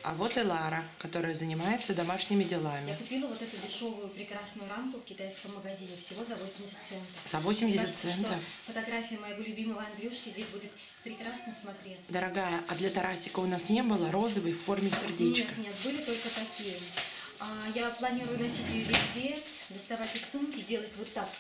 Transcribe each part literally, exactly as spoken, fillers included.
А вот и Лара, которая занимается домашними делами. Я купила вот эту дешевую прекрасную рамку в китайском магазине всего за восемьдесят центов. За восемьдесят Кажется, центов? что фотография моего любимого Андрюшки здесь будет прекрасно смотреться. Дорогая, а для Тарасика у нас не было розовой в форме сердечка? Нет, нет, были только такие. А, я планирую носить ее везде, доставать из сумки, делать вот так.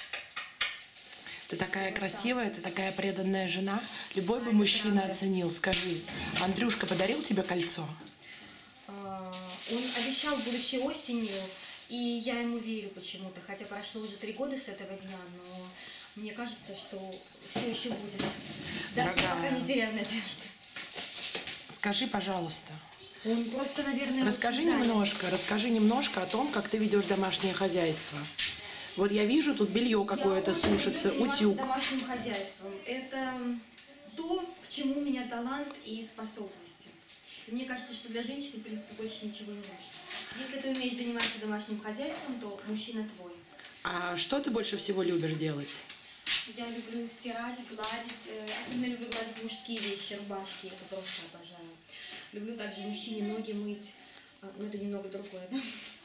Ты такая Вот красивая, так. ты такая преданная жена. Любой бы Ай, мужчина правда. оценил. Скажи, Андрюшка подарил тебе кольцо? А, он обещал будущей осенью, и я ему верю почему-то, хотя прошло уже три года с этого дня, но мне кажется, что все еще будет. Да, Дорогая. пока не теряю надежды. Скажи, пожалуйста, Он просто, наверное, расскажи очень занят. немножко, расскажи немножко о том, как ты ведешь домашнее хозяйство. Вот я вижу, тут белье какое-то Я сушится, очень люблю заниматься утюг. домашним хозяйством. Это то, к чему у меня талант и способности. И мне кажется, что для женщины, в принципе, больше ничего не нужно. Если ты умеешь заниматься домашним хозяйством, то мужчина твой. А что ты больше всего любишь делать? Я люблю стирать, гладить. э, Особенно люблю гладить мужские вещи, рубашки. Это просто обожаю. Люблю также мужчине ноги мыть. а, Но это немного другое, да?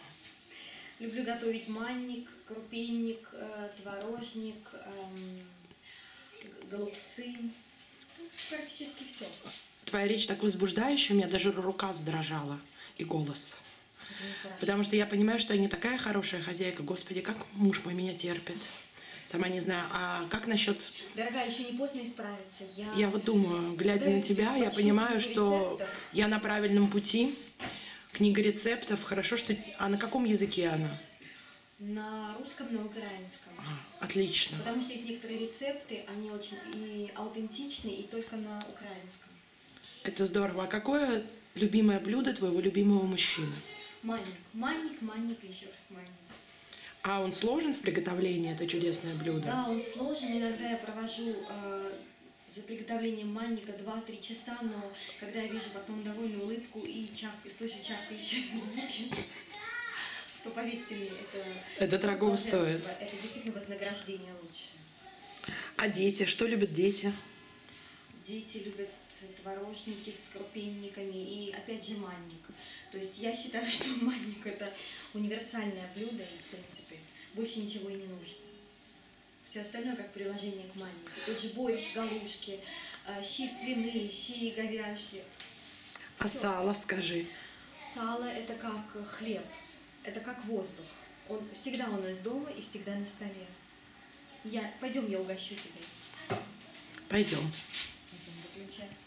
Люблю готовить манник, крупинник, э, творожник, эм, г- голубцы. Ну, практически все. Твоя речь так возбуждающая, у меня даже рука задрожала и голос. Это не страшно. Потому что я понимаю, что я не такая хорошая хозяйка. Господи, как муж мой меня терпит. Сама не знаю. А как насчет... Дорогая, еще не поздно исправиться. Я, Я вот думаю, глядя на тебя, я понимаю, что я на правильном пути. Книга рецептов. Хорошо, что... А на каком языке она? на русском, на украинском. А, отлично. Потому что есть некоторые рецепты, они очень и аутентичны, и только на украинском. Это здорово. А какое любимое блюдо твоего любимого мужчины? Манник, манник, манник и еще раз манник. А он сложен в приготовлении, это чудесное блюдо? Да, он сложен. Иногда я провожу э, за приготовлением манника два-три часа, но когда я вижу потом довольную улыбку и чавк, и слышу чавкающие звуки, то поверьте мне, это... Это дорого волшебство. стоит. Это действительно вознаграждение лучшее. А дети? Что любят дети? Дети любят творожники с крупинниками и опять же манник. То есть я считаю, что манник это универсальное блюдо, и, в принципе, больше ничего и не нужно. Все остальное как приложение к маннику. Тот же борщ, галушки, э, щи свиные, щи говяжьи. А Всё. сало, скажи. Сало это как хлеб, это как воздух. Он всегда у нас дома и всегда на столе. Я, пойдем, я угощу тебя. Пойдем. Пойдем, выключай.